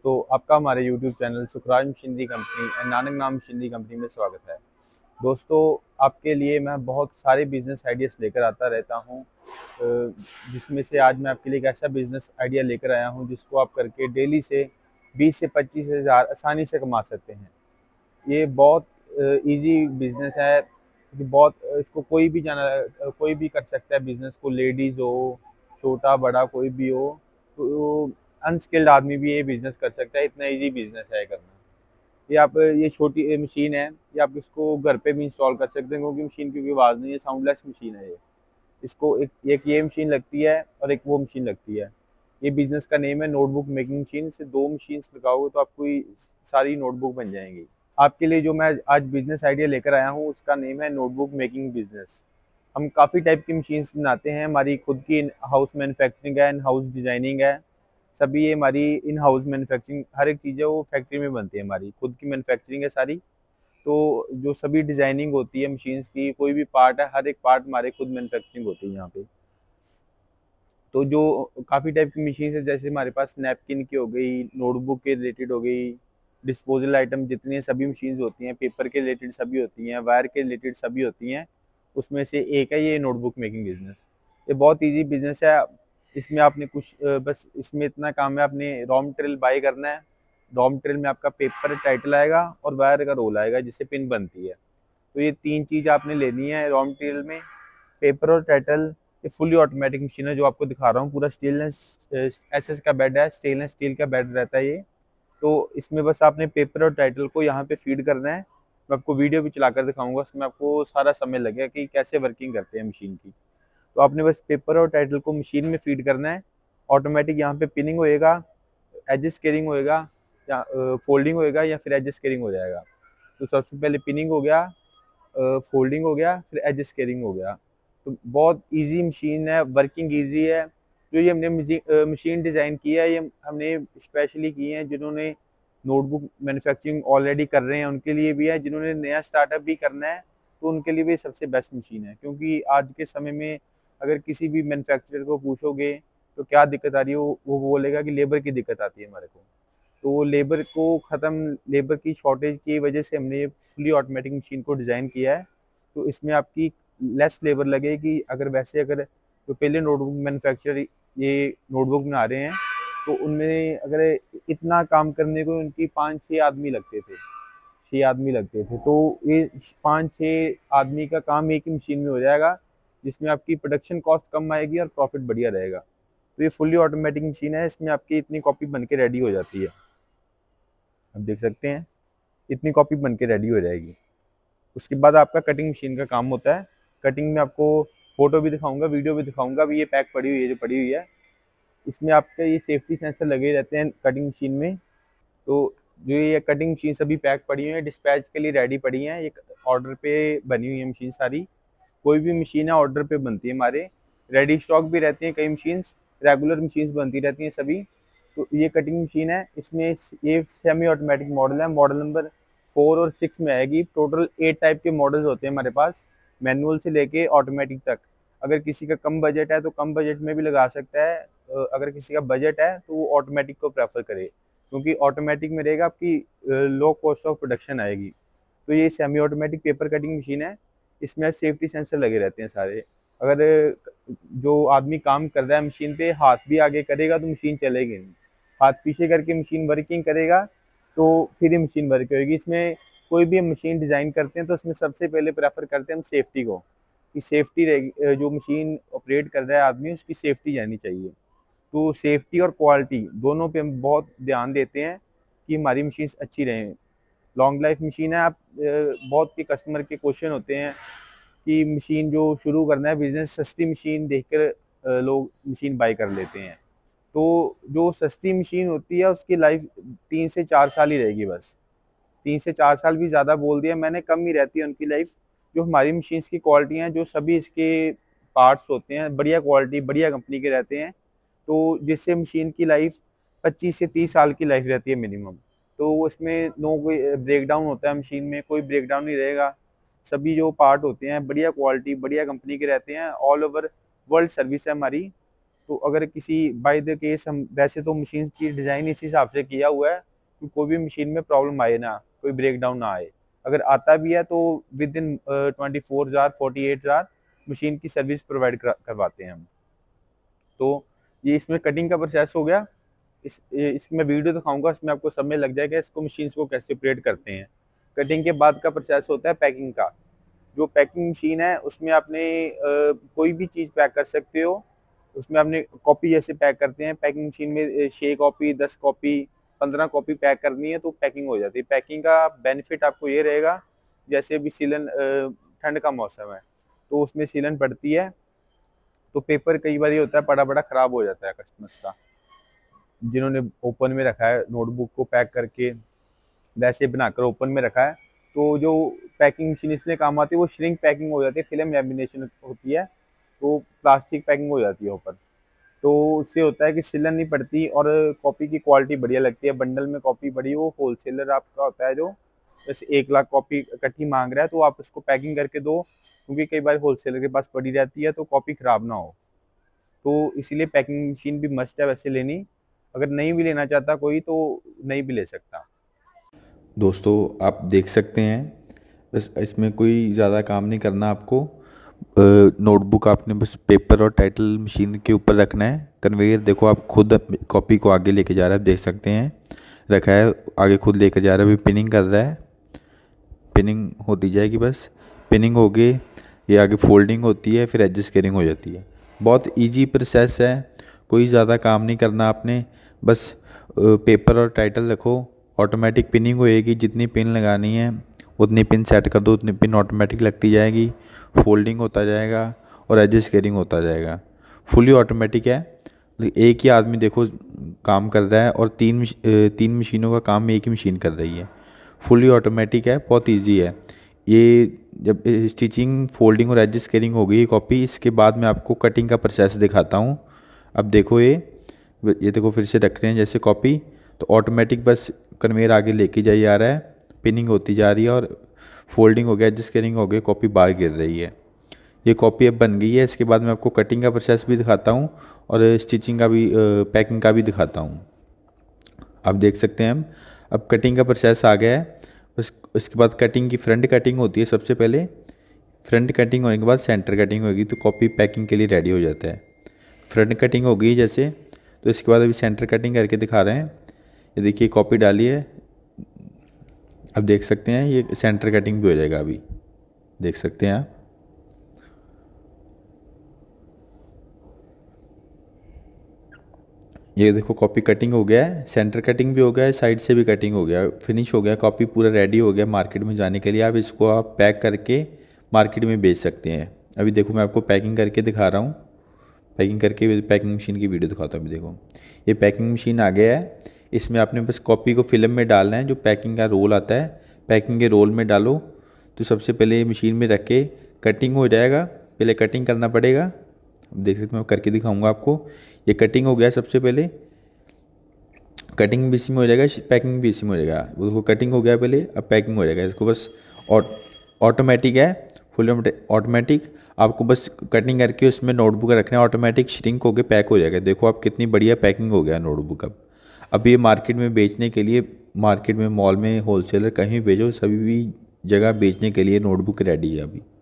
दोस्तों, आपका हमारे YouTube channel Sukhraj machinery company and Nanak Naam machinery company में स्वागत है। दोस्तों, आपके लिए मैं बहुत सारे बिजनेस आइडियाज़ लेकर आता रहता हूं, जिसमें से आज मैं आपके लिए एक ऐसा बिजनेस आइडिया लेकर आया हूं जिसको आप करके डेली से 20 से 25 हज़ार आसानी से कमा सकते हैं। ये बहुत इजी बिजनेस है कि बहुत इसको कोई भी कर सकता है बिजनेस को, लेडीज़ हो, छोटा बड़ा कोई भी हो, तो अनस्किल्ड आदमी भी ये बिजनेस कर सकता है। इतना इजी बिजनेस है करना। ये छोटी मशीन है, ये आप इसको घर पे भी इंस्टॉल कर सकते हैं क्योंकि मशीन की कोई आवाज़ नहीं है, साउंडलेस मशीन है ये। इसको एक ये मशीन लगती है और एक वो मशीन लगती है। ये बिजनेस का नेम है नोटबुक मेकिंग मशीन। से दो मशीन लगाओगे तो आपको सारी नोटबुक बन जाएंगी। आपके लिए जो मैं आज बिजनेस आइडिया लेकर आया हूँ उसका नेम है नोटबुक मेकिंग बिजनेस। हम काफ़ी टाइप की मशीन्स बनाते हैं। हमारी खुद की इन हाउस मैन्युफैक्चरिंग है, इन हाउस डिज़ाइनिंग है। सभी ये हमारी इन हाउस मैन्युफैक्चरिंग, हर एक चीज़ है वो फैक्ट्री में बनती है। हमारी खुद की मैन्युफैक्चरिंग है सारी। तो जो सभी डिज़ाइनिंग होती है मशीन्स की, कोई भी पार्ट है, हर एक पार्ट हमारे खुद मैन्युफैक्चरिंग होती है यहाँ पे। तो जो काफ़ी टाइप की मशीन है, जैसे हमारे पास नैपकिन की हो गई, नोटबुक के रिलेटेड हो गई, डिस्पोजल आइटम जितनी सभी मशीन्स होती हैं, पेपर के रिलेटेड सभी होती हैं, वायर के रिलेटेड सभी होती हैं। उसमें से एक है ये नोटबुक मेकिंग बिजनेस। ये बहुत इजी बिजनेस है। इसमें आपने बस इसमें इतना काम है, आपने रॉ मटेरियल बाय करना है। रॉ मटेरियल में आपका पेपर टाइटल आएगा और वायर का रोल आएगा जिससे पिन बनती है। तो ये तीन चीज़ आपने लेनी है रॉ मटेरियल में, पेपर और टाइटल। ये फुली ऑटोमेटिक मशीन है जो आपको दिखा रहा हूँ। पूरा स्टेनलेस एसएस का बेड है, स्टेनलेस स्टील का बेड रहता है ये। तो इसमें बस आपने पेपर और टाइटल को यहाँ पे फीड करना है। मैं आपको वीडियो भी चलाकर दिखाऊंगा, उसमें आपको सारा समय लगेगा कि कैसे वर्किंग करते हैं मशीन की। तो आपने बस पेपर और टाइटल को मशीन में फीड करना है। ऑटोमेटिक यहाँ पे पिनिंग होएगा, एज स्केलिंग होएगा, या फोल्डिंग होएगा, या फिर एज स्केलिंग हो जाएगा। तो सबसे पहले पिनिंग हो गया, फोल्डिंग हो गया, फिर एज स्केलिंग हो गया। तो बहुत इजी मशीन है, वर्किंग इजी है। जो ये हमने मशीन डिज़ाइन की है, ये हमने स्पेशली की है जिन्होंने नोटबुक मैन्युफैक्चरिंग ऑलरेडी कर रहे हैं उनके लिए भी है, जिन्होंने नया स्टार्टअप भी करना है तो उनके लिए भी सबसे बेस्ट मशीन है। क्योंकि आज के समय में अगर किसी भी मैन्युफैक्चरर को पूछोगे तो क्या दिक्कत आ रही है, वो बोलेगा कि लेबर की दिक्कत आती है हमारे को। तो लेबर की शॉर्टेज की वजह से हमने ये फुली ऑटोमेटिक मशीन को डिज़ाइन किया है। तो इसमें आपकी लेस लेबर लगेगी। अगर जो पहले नोटबुक मैन्युफैक्चरर ये नोटबुक बना रहे हैं तो उनमें अगर इतना काम करने को उनकी 5-6 आदमी लगते थे, 6 आदमी लगते थे। तो ये 5-6 आदमी का काम एक ही मशीन में हो जाएगा, जिसमें आपकी प्रोडक्शन कॉस्ट कम आएगी और प्रॉफिट बढ़िया रहेगा। तो ये फुली ऑटोमेटिक मशीन है, इसमें आपकी इतनी कॉपी बन के रेडी हो जाती है। आप देख सकते हैं इतनी कॉपी बन के रेडी हो जाएगी। उसके बाद आपका कटिंग मशीन का काम होता है। कटिंग में आपको फोटो भी दिखाऊंगा, वीडियो भी दिखाऊंगा। अभी ये पैक पड़ी हुई है, जो पड़ी हुई है, इसमें आपके ये सेफ्टी सेंसर लगे रहते हैं कटिंग मशीन में। तो जो ये कटिंग मशीन सभी पैक पड़ी हुई है, डिस्पैच के लिए रेडी पड़ी हैं। एक ऑर्डर पे बनी हुई है मशीन सारी। कोई भी मशीन है ऑर्डर पे बनती है हमारे। रेडी स्टॉक भी रहती हैं कई मशीन्स, रेगुलर मशीन्स बनती रहती हैं सभी। तो ये कटिंग मशीन है, इसमें ये सेमी ऑटोमेटिक मॉडल है, मॉडल नंबर 4 और 6 में आएगी। टोटल 8 टाइप के मॉडल्स होते हैं हमारे पास, मैनुअल से लेके ऑटोमेटिक तक। अगर किसी का कम बजट है तो कम बजट में भी लगा सकता है। अगर किसी का बजट है तो वो ऑटोमेटिक को प्रेफर करे, क्योंकि ऑटोमेटिक में रहेगा आपकी लो कॉस्ट ऑफ प्रोडक्शन आएगी। तो ये semi automatic paper cutting machine है। इसमें सेफ्टी सेंसर लगे रहते हैं सारे। अगर जो आदमी काम कर रहा है मशीन पे हाथ भी आगे करेगा तो मशीन चलेगी नहीं। हाथ पीछे करके मशीन वर्किंग करेगा तो फिर ही मशीन वर्क होगी। इसमें कोई भी हम मशीन डिज़ाइन करते हैं तो उसमें सबसे पहले प्रेफर करते हैं हम सेफ्टी को, कि सेफ्टी रहेगी। जो मशीन ऑपरेट कर रहा है आदमी, उसकी सेफ्टी जानी चाहिए। तो सेफ्टी और क्वालिटी दोनों पे हम बहुत ध्यान देते हैं कि हमारी मशीन अच्छी रहें। लॉन्ग लाइफ मशीन है। बहुत के कस्टमर के क्वेश्चन होते हैं कि मशीन जो शुरू करना है बिजनेस, सस्ती मशीन देखकर लोग मशीन बाय कर लेते हैं। तो जो सस्ती मशीन होती है उसकी लाइफ 3 से 4 साल ही रहेगी बस। 3 से 4 साल भी ज़्यादा बोल दिया मैंने, कम ही रहती है उनकी लाइफ। जो हमारी मशीन्स की क्वालिटी हैं, जो सभी इसके पार्ट्स होते हैं, बढ़िया क्वालिटी बढ़िया कंपनी के रहते हैं। तो जिससे मशीन की लाइफ 25 से 30 साल की लाइफ रहती है मिनिमम। तो इसमें नो कोई ब्रेक डाउन होता है मशीन में, कोई ब्रेक डाउन नहीं रहेगा। सभी जो पार्ट होते हैं बढ़िया क्वालिटी बढ़िया कंपनी के रहते हैं। ऑल ओवर वर्ल्ड सर्विस है हमारी। तो अगर किसी बाय द केस हम, वैसे तो मशीन की डिज़ाइन इस हिसाब से किया हुआ है कि कोई भी मशीन में प्रॉब्लम आए ना, कोई ब्रेक डाउन ना आए। अगर आता भी है तो within 24 hour 48 hour machine की सर्विस प्रोवाइड करवाते हैं हम। तो ये इसमें कटिंग का प्रोसेस हो गया। इसकी मैं वीडियो दिखाऊंगा, इसमें आपको समझ लग जाएगा इसको मशीन को कैसे ऑपरेट करते हैं। कटिंग के बाद का प्रोसेस होता है पैकिंग का। जो पैकिंग मशीन है उसमें आपने कोई भी चीज़ पैक कर सकते हो। उसमें आपने कॉपी जैसे पैक करते हैं, पैकिंग मशीन में 6 कॉपी 10 कॉपी 15 कॉपी पैक करनी है तो पैकिंग हो जाती है। पैकिंग का बेनिफिट आपको ये रहेगा, जैसे अभी सीलन ठंड का मौसम है तो उसमें सीलन पड़ती है, तो पेपर कई बार ये होता है बड़ा बड़ा खराब हो जाता है कस्टमर्स का, जिन्होंने ओपन में रखा है नोटबुक को पैक करके वैसे बनाकर ओपन में रखा है, तो जो पैकिंग मशीन इसलिए काम आती है वो श्रिंक पैकिंग हो जाती है, फिल्म लैमिनेशन होती है, तो प्लास्टिक पैकिंग हो जाती है ऊपर। तो उससे होता है कि सिलन नहीं पड़ती और कॉपी की क्वालिटी बढ़िया लगती है। बंडल में कॉपी बड़ी, वो होलसेलर आपका होता है जो जैसे 1 लाख कॉपी इकट्ठी मांग रहा है तो आप उसको पैकिंग करके दो, क्योंकि कई बार होलसेलर के पास पड़ी रहती है तो कॉपी खराब ना हो। तो इसीलिए पैकिंग मशीन भी मस्ट है वैसे लेनी। अगर नहीं भी लेना चाहता कोई तो नहीं भी ले सकता। दोस्तों आप देख सकते हैं, बस इसमें कोई ज़्यादा काम नहीं करना आपको। नोटबुक आपने बस पेपर और टाइटल मशीन के ऊपर रखना है। कन्वेयर देखो, आप खुद कॉपी को आगे लेके जा रहा है, आप देख सकते हैं रखा है, आगे खुद लेकर जा रहा है, अभी पिनिंग कर रहा है। पिनिंग होती जाएगी, बस पिनिंग हो गई, ये आगे फोल्डिंग होती है, फिर एडजस्ट केयरिंग हो जाती है। बहुत इजी प्रोसेस है, कोई ज़्यादा काम नहीं करना आपने। बस पेपर और टाइटल रखो, ऑटोमेटिक पिनिंग होएगी, जितनी पिन लगानी है उतनी पिन सेट कर दो, उतनी पिन ऑटोमेटिक लगती जाएगी, फोल्डिंग होता जाएगा और एडजस्ट केयरिंग होता जाएगा। फुली ऑटोमेटिक है, एक ही आदमी देखो काम कर रहा है और तीन मशीनों का काम एक ही मशीन कर रही है। फुली ऑटोमेटिक है, बहुत इजी है ये। जब स्टिचिंग फोल्डिंग और एडजस्ट केयरिंग हो गई कॉपी, इसके बाद मैं आपको कटिंग का प्रोसेस दिखाता हूँ। अब देखो ये देखो फिर से रख रहे हैं जैसे कॉपी, तो ऑटोमेटिक बस कन्वेयर आगे लेके जाई आ रहा है, पिनिंग होती जा रही है और फोल्डिंग हो गया, एडजस्ट केयरिंग हो गई, कॉपी बाहर गिर रही है। ये कॉपी अब बन गई है। इसके बाद मैं आपको कटिंग का प्रोसेस भी दिखाता हूँ और स्टिचिंग का भी, पैकिंग का भी दिखाता हूँ। आप देख सकते हैं हम, अब कटिंग का प्रोसेस आ गया है। बस उसके बाद कटिंग की फ्रंट कटिंग होती है सबसे पहले। फ्रंट कटिंग होने के बाद सेंटर कटिंग होगी, तो कॉपी पैकिंग के लिए रेडी हो जाता है। फ्रंट कटिंग हो गई जैसे, तो इसके बाद अभी सेंटर कटिंग करके दिखा रहे हैं। ये देखिए कॉपी डाली है, अब देख सकते हैं ये सेंटर कटिंग भी हो जाएगा, अभी देख सकते हैं आप। ये देखो कॉपी कटिंग हो गया है, सेंटर कटिंग भी हो गया है, साइड से भी कटिंग हो गया, फिनिश हो गया, कॉपी पूरा रेडी हो गया मार्केट में जाने के लिए। आप इसको आप पैक करके मार्केट में बेच सकते हैं। अभी देखो मैं आपको पैकिंग करके दिखा रहा हूँ, पैकिंग करके पैकिंग मशीन की वीडियो दिखाता हूँ। अभी देखो ये पैकिंग मशीन आ गया है, इसमें आपने बस कॉपी को फिल्म में डालना है, जो पैकिंग का रोल आता है पैकिंग के रोल में डालो। तो सबसे पहले मशीन में रख के कटिंग हो जाएगा, पहले कटिंग करना पड़ेगा। अब देख सकते मैं करके दिखाऊंगा आपको। ये कटिंग हो गया, सबसे पहले कटिंग भी इसी में हो जाएगा, पैकिंग भी इसी में हो जाएगा। वो कटिंग हो गया पहले, अब पैकिंग हो जाएगा। इसको बस ऑटोमेटिक है, फुल ऑटोमेटिक। आपको बस कटिंग करके उसमें नोटबुक रखना है, ऑटोमेटिक श्रिंक होकर पैक हो जाएगा। देखो आप कितनी बढ़िया पैकिंग हो गया नोटबुक। अब ये मार्केट में बेचने के लिए, मार्केट में मॉल में होलसेलर कहीं भी भेजो, सभी भी जगह बेचने के लिए नोटबुक रेडी है अभी।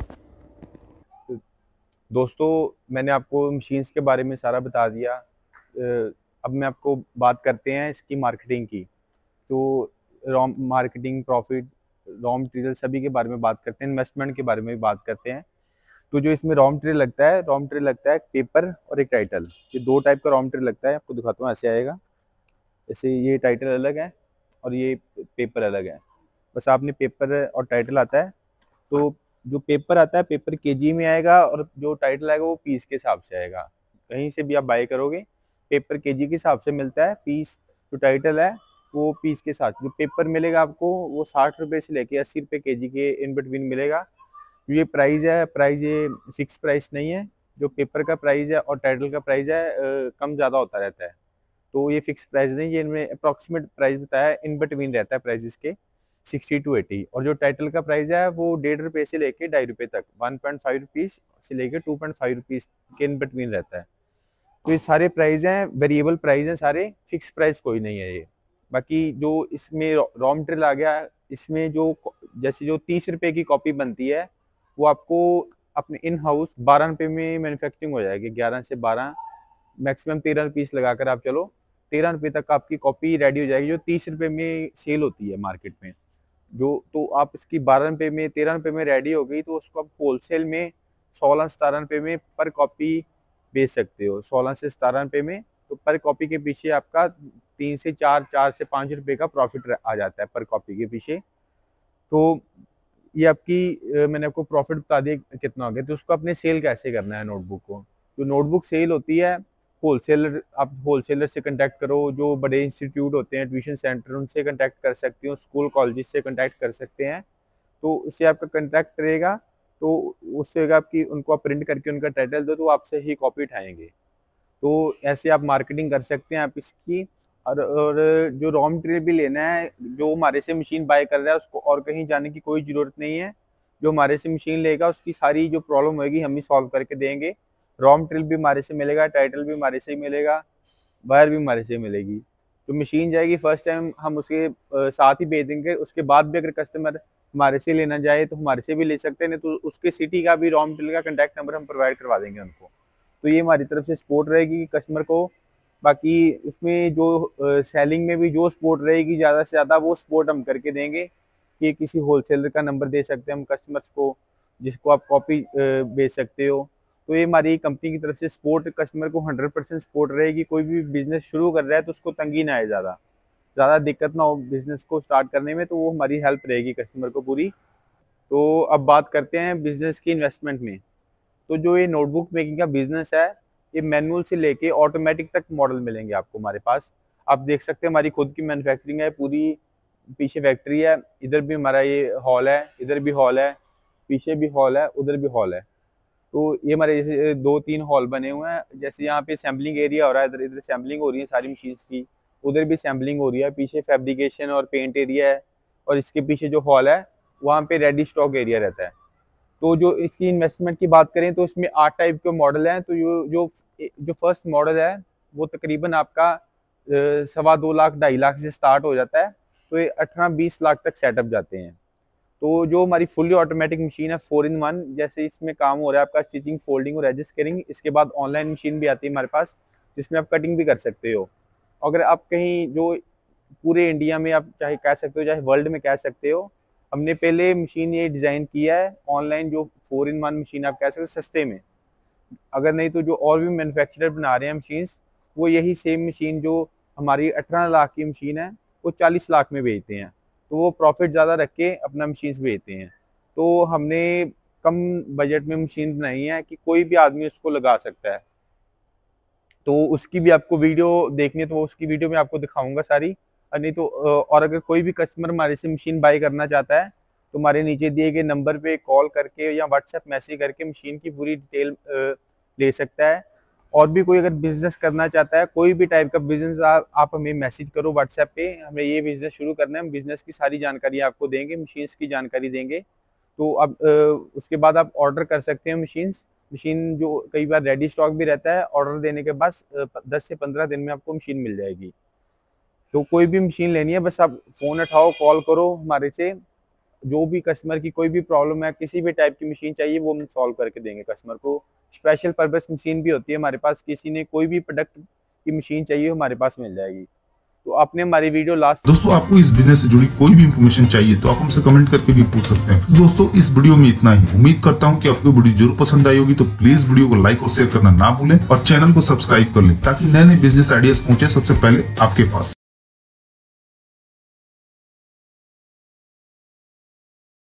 दोस्तों मैंने आपको मशीन्स के बारे में सारा बता दिया। अब मैं आपको बात करते हैं इसकी मार्केटिंग की। तो raw marketing, profit, raw material सभी के बारे में बात करते हैं, इन्वेस्टमेंट के बारे में भी बात करते हैं। तो जो इसमें रॉ मटेरियल लगता है, रॉ मटेरियल लगता है पेपर और एक टाइटल। ये दो टाइप का रॉ मटेरियल लगता है, आपको दिखाता हूँ। ऐसे आएगा, जैसे ये टाइटल अलग है और ये पेपर अलग है। बस आपने पेपर और टाइटल आता है, तो जो पेपर आता है पेपर केजी में आएगा और जो टाइटल आएगा वो पीस के हिसाब से आएगा। कहीं से भी आप बाय करोगे पेपर केजी के हिसाब से मिलता है, पीस जो टाइटल है वो पीस के साथ। जो पेपर मिलेगा आपको वो 60 रुपए से लेके 80 रुपए केजी के इन बिटवीन मिलेगा। ये प्राइस है, प्राइस ये फिक्स प्राइस नहीं है। जो पेपर का प्राइस है और टाइटल का प्राइस है कम ज़्यादा होता रहता है, तो ये फिक्स प्राइस नहीं, ये इनमें अप्रॉक्सीमेट प्राइस बताया है, इन बिटवीन रहता है प्राइस इसके 60 to 80। और जो टाइटल का प्राइस है वो 1.5 रुपये से लेके 2.5 रुपये तक, 1.5 रुपीज़ से लेके 2.5 रुपीज़ के इन बिटवीन रहता है। तो ये सारे प्राइस हैं, वेरिएबल प्राइस हैं सारे, फिक्स प्राइस कोई नहीं है ये। बाकी जो इसमें रॉ मटेरियल आ गया, इसमें जो जैसे जो 30 रुपए की कॉपी बनती है वो आपको अपने इन हाउस 12 रुपए में मैन्युफैक्चरिंग हो जाएगी। 11 से 12, मैक्सिमम 13 पीस लगाकर आप चलो, 13 रुपए तक आपकी कॉपी रेडी हो जाएगी, जो 30 रुपए में सेल होती है मार्केट में। जो तो आप इसकी 12 रुपए में, 13 रुपए में रेडी हो गई, तो उसको आप होलसेल में 16-17 रुपए में पर कॉपी बेच सकते हो। 16 से 17 रुपए में, तो पर कॉपी के पीछे आपका 3 से 4, 4 से 5 रुपए का प्रॉफिट आ जाता है पर कॉपी के पीछे। तो ये आपकी मैंने आपको प्रॉफिट बता दिया कितना हो गया। तो उसको अपने सेल कैसे करना है नोटबुक को। जो नोटबुक सेल होती है, होलसेलर, आप होलसेलर से कांटेक्ट करो, जो बड़े इंस्टीट्यूट होते हैं, ट्यूशन सेंटर, उनसे कांटेक्ट कर सकते हो, स्कूल कॉलेज से कांटेक्ट कर सकते हैं। तो उससे आपका कांटेक्ट रहेगा, तो उससे आपकी उनको आप प्रिंट करके उनका टाइटल दो, तो आपसे ही कॉपी उठाएंगे। तो ऐसे आप मार्केटिंग कर सकते हैं आप इसकी। और जो रॉ मटेरियल भी लेना है, जो हमारे से मशीन बाय कर रहा है उसको और कहीं जाने की कोई ज़रूरत नहीं है। जो हमारे से मशीन लेगा उसकी सारी जो प्रॉब्लम होगी हम ही सॉल्व करके देंगे। रॉ मटेरियल भी हमारे से मिलेगा, टाइटल भी हमारे से ही मिलेगा, वायर भी हमारे से मिलेगी। तो मशीन जाएगी, फर्स्ट टाइम हम उसके साथ ही भेज देंगे। उसके बाद भी अगर कस्टमर हमारे से लेना चाहे तो हमारे से भी ले सकते हैं, नहीं तो उसके सिटी का भी रॉ मटेरियल का कॉन्टैक्ट नंबर हम प्रोवाइड करवा देंगे उनको। तो ये हमारी तरफ से सपोर्ट रहेगी कस्टमर को। बाकी इसमें जो सेलिंग में भी जो सपोर्ट रहेगी ज़्यादा से ज़्यादा, वो सपोर्ट हम करके देंगे कि किसी होलसेलर का नंबर दे सकते हैं हम कस्टमर्स को, जिसको आप कॉपी बेच सकते हो। तो ये हमारी कंपनी की तरफ से सपोर्ट कस्टमर को 100% सपोर्ट रहेगी। कोई भी बिजनेस शुरू कर रहा है तो उसको तंगी ना आए, ज़्यादा दिक्कत ना हो बिजनेस को स्टार्ट करने में, तो वो हमारी हेल्प रहेगी कस्टमर को पूरी। तो अब बात करते हैं बिजनेस की इन्वेस्टमेंट में। तो जो ये नोटबुक मेकिंग का बिजनेस है, ये मैनुअल से लेके ऑटोमेटिक तक मॉडल मिलेंगे आपको हमारे पास। आप देख सकते हैं हमारी खुद की मैन्युफैक्चरिंग है पूरी, पीछे फैक्ट्री है, इधर भी हमारा ये हॉल है, इधर भी हॉल है, पीछे भी हॉल है, उधर भी हॉल है। तो ये हमारे जैसे 2-3 हॉल बने हुए हैं। जैसे यहाँ पे सैम्पलिंग एरिया हो रहा है, इधर इधर सैम्पलिंग हो रही है सारी मशीन्स की, उधर भी सैम्पलिंग हो रही है, पीछे फैब्रिकेशन और पेंट एरिया है, और इसके पीछे जो हॉल है वहाँ पे रेडी स्टॉक एरिया रहता है। तो जो इसकी इन्वेस्टमेंट की बात करें तो इसमें 8 टाइप के मॉडल हैं। तो जो फर्स्ट मॉडल है वो तकरीबन आपका 2.25 लाख 2.5 लाख से स्टार्ट हो जाता है, तो ये 18-20 लाख तक सेटअप जाते हैं। तो जो हमारी फुल्ली ऑटोमेटिक मशीन है 4-in-1, जैसे इसमें काम हो रहा है आपका स्टिचिंग, फोल्डिंग और रजिस्टरिंग। इसके बाद ऑनलाइन मशीन भी आती है हमारे पास, जिसमें आप कटिंग भी कर सकते हो। अगर आप कहीं जो पूरे इंडिया में आप चाहे कह सकते हो, चाहे वर्ल्ड में कह सकते हो, हमने पहले मशीन ये डिज़ाइन किया है ऑनलाइन, जो 4-in-1 मशीन आप कह सकते हो सस्ते में। अगर नहीं तो जो और भी मैन्युफैक्चरर बना रहे हैं मशीन्स, वो यही सेम मशीन जो हमारी 18 लाख की मशीन है वो 40 लाख में बेचते हैं। तो वो प्रॉफिट ज़्यादा रख के अपना मशीन्स बेचते हैं। तो हमने कम बजट में मशीन बनाई है कि कोई भी आदमी उसको लगा सकता है। तो उसकी भी आपको वीडियो देखनी है तो उसकी वीडियो में आपको दिखाऊंगा सारी। और नहीं तो और अगर कोई भी कस्टमर हमारे से मशीन बाई करना चाहता है तो हमारे नीचे दिए गए नंबर पे कॉल करके या व्हाट्सएप मैसेज करके मशीन की पूरी डिटेल ले सकता है। और भी कोई अगर बिजनेस करना चाहता है, कोई भी टाइप का बिजनेस, आप हमें मैसेज करो व्हाट्सएप पे, हमें ये बिजनेस शुरू करना है, हम बिजनेस की सारी जानकारी आपको देंगे, मशीन्स की जानकारी देंगे। तो अब उसके बाद आप ऑर्डर कर सकते हैं मशीन जो कई बार रेडी स्टॉक भी रहता है। ऑर्डर देने के बाद 10 से 15 दिन में आपको मशीन मिल जाएगी। तो कोई भी मशीन लेनी है बस आप फ़ोन उठाओ, कॉल करो हमारे से, जो भी कस्टमर की कोई भी प्रॉब्लम है, किसी भी टाइप की मशीन चाहिए वो हम सॉल्व करके देंगे कस्टमर को। स्पेशल पर्पस मशीन भी होती है हमारे पास, किसी ने कोई भी प्रोडक्ट की मशीन चाहिए हमारे पास मिल जाएगी। तो आपने हमारी वीडियो लास्ट। दोस्तों आपको इस बिजनेस से जुड़ी कोई भी इंफॉर्मेशन चाहिए तो आप हमसे कमेंट करके भी पूछ सकते हैं। तो दोस्तों इस वीडियो में इतना ही। उम्मीद करता हूँ कि आपको वीडियो जरूर पसंद आई होगी। तो प्लीज वीडियो को लाइक और शेयर करना ना भूलें और चैनल को सब्सक्राइब कर लें ताकि नए नए बिजनेस आइडियाज पहुंचे सबसे पहले आपके पास।